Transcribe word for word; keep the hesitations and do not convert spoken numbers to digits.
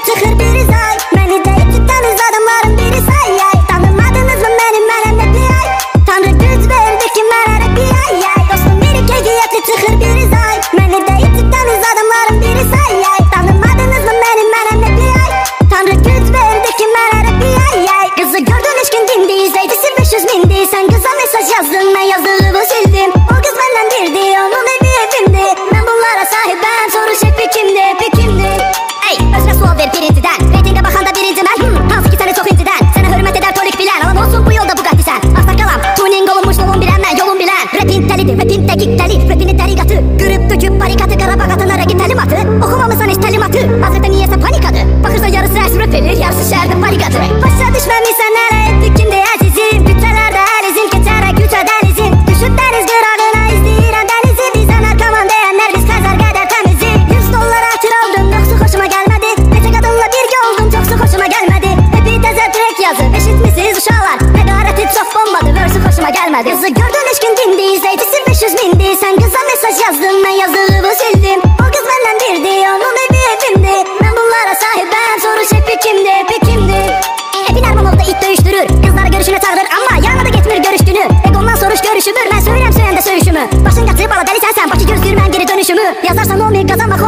çıxır biri say. Məni deyib ciddiəniz adamların biri say. Tanımadınız mı mənim mənəm nəbi ay. Tanrı güc verdi ki mənə rəbi ay. Dostum biri keyfiyyətli çıxır biri say. Məni deyib ciddiəniz adamların biri say. Tanımadınız mı mənim mənəm nəbi ay. Tanrı güc verdi ki mənə rəbi ay. Qızı gördün eşkin dindi, izləyicisi beş yüz mindi. Sən qıza mesaj yazdın, mən yazdığımı sildim. O qız məndən birdi, onun evi evimdi. Mən bunlara sahibəm, soruş epi kimdi, epi kimdi. Ey, özünə sual ver birincidən. Reytingə baxanda birinci mən, hmm, hansı ki səni çox incidən. Sənə hörmət edər tolik bilən, alan olsun bu yolda bu qatlisən. Astar qalam, tuning olunmuş yolun bilən mən, yolun bilən. Rapin təlidir, rapin dəqiq təli, rapini dəriqatı. Qırıb döküb barikatı, Qarabağ atına rəqib təlimatı. Oxumamısan heç təlimatı, hazrətdə niyəsə panikadır. Baxırsan yarısı rəsm rəpelir, yarısı şəhərdə barikadır. Başa düşməmişsən nələ etdik kimdi əzizim. Küçələrdə əlizim, keçərək güçə dənizim. Düşüb dəniz qırağına izləyirəm dənizi. Bizə narkoman deyənlər biz Xəzər qədər təmizi. Yüz dollara atir oldum, yoxsu xoşuma gəlmədi. Neçə qadınla birgə oldum, çoxsu xoşuma gəlmədi. Hepi təzə trek yazıb, eşitmisiniz uşaqlar. Nəqarəti çox bombadı, versi xoşuma gəlmədi. Qızı gördün eşkin dindi, izləyicisi beş yüz mindi. Sən qıza mesaj yazdın, mən yazdığımı sildim. O qız məndən birdi, onun evi evimdi. Mən bunlara sahibəm, soruş epi kimdi, epi kimdi. Epi Nərmanovda it döyüşdürür, qızları görüşünə çağırır. Amma yanına da getmir görüşdünü. Eqondan soruş görüşümür, mən söyləyəm söyəndə söyüşümü. Başın qaçıb ala dəli sənsən, Bakı gözləyir mən geri dönüşümü. Yazarsan olmayıb qazanmaq